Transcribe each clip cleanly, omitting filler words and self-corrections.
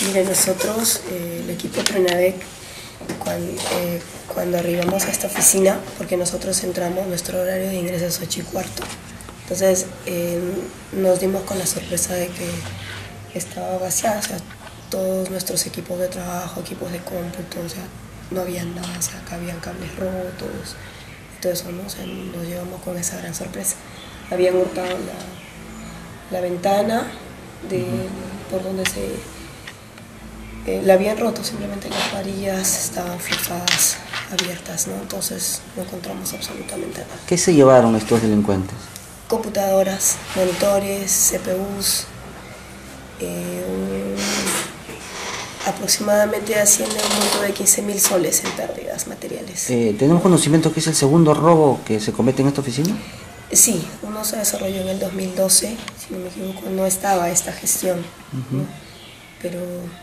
Mire, nosotros, el equipo Pronavec, cuando arribamos a esta oficina, porque nosotros entramos, nuestro horario de ingreso es 8:15, entonces nos dimos con la sorpresa de que estaba vaciada, o sea, todos nuestros equipos de trabajo, equipos de cómputo, o sea, no había nada, o sea, acá habían cables rotos, y todo eso, ¿no? O sea, nos llevamos con esa gran sorpresa. Habían hurtado la ventana por donde la habían roto, simplemente las varillas estaban forzadas, abiertas, ¿no? Entonces no encontramos absolutamente nada. ¿Qué se llevaron estos delincuentes? Computadoras, monitores, CPUs, aproximadamente asciende a un monto de 15.000 soles en pérdidas materiales. ¿Tenemos conocimiento que es el segundo robo que se comete en esta oficina? Sí, uno se desarrolló en el 2012, si no me equivoco, no estaba esta gestión, ¿no? Pero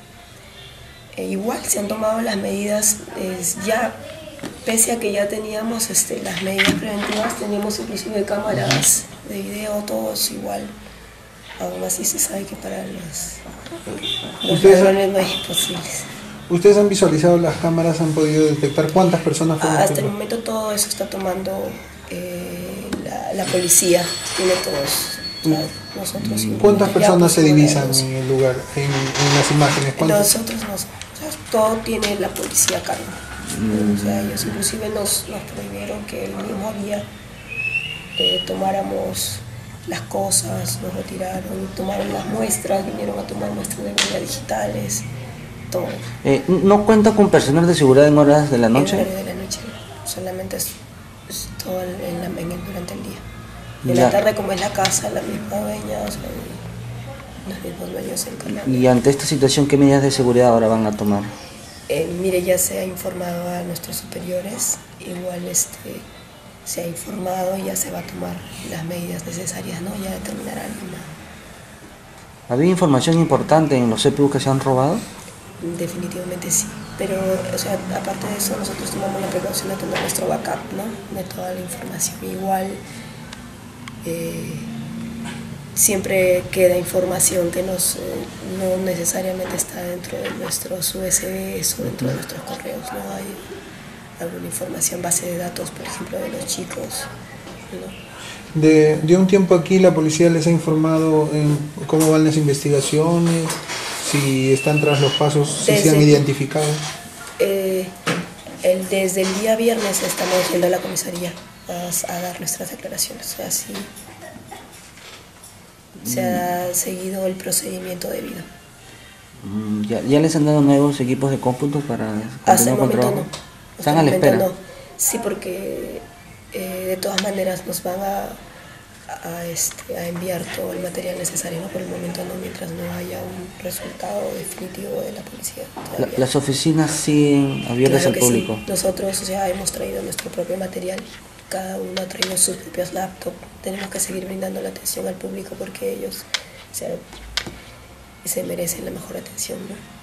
igual se han tomado las medidas, ya pese a que ya teníamos las medidas preventivas, teníamos inclusive cámaras de video, todos igual. Aún así se sabe que para los ladrones no hay imposibles. ¿Ustedes han visualizado las cámaras? ¿Han podido detectar cuántas personas fueron? Hasta el momento todo eso está tomando la policía, tiene todos. O sea, nosotros ¿Cuántas personas se divisan en el lugar, en las imágenes? Nosotros no, o sea, todo tiene la policía a cargo. O sea, ellos inclusive nos prohibieron que el mismo día tomáramos las cosas, nos retiraron, tomaron las muestras, vinieron a tomar muestras de huellas digitales, todo. ¿No cuenta con personal de seguridad en horas de la noche? En horas de la noche, solamente es todo durante el día. En la tarde, como es la casa, la misma dueña, o sea, los mismos dueños se encargan. ¿Y ante esta situación qué medidas de seguridad ahora van a tomar? Mire, ya se ha informado a nuestros superiores, igual se ha informado y ya se va a tomar las medidas necesarias, ¿no? Ya determinará alguna. ¿Había información importante en los CPU que se han robado? Definitivamente sí, pero o sea, aparte de eso nosotros tomamos la precaución de tener nuestro backup, ¿no? De toda la información. Igual siempre queda información que no necesariamente está dentro de nuestros USBs o dentro de nuestros correos, ¿no? Hay alguna información, base de datos, por ejemplo, de los chicos, ¿no? De un tiempo aquí la policía les ha informado en cómo van las investigaciones, si están tras los pasos, si se han identificado. Desde el día viernes estamos yendo a la comisaría a dar nuestras declaraciones, así se ha seguido el procedimiento debido. ¿Ya les han dado nuevos equipos de cómputo para hasta el momento no. ¿Están a la espera? No. Sí, porque de todas maneras nos van a enviar todo el material necesario, ¿no? Por el momento no, mientras no haya un resultado definitivo de la policía. ¿Las oficinas siguen abiertas al público? Sí. Nosotros, o sea, hemos traído nuestro propio material, cada uno ha traído sus propias laptops. Tenemos que seguir brindando la atención al público porque ellos, o sea, se merecen la mejor atención, ¿no?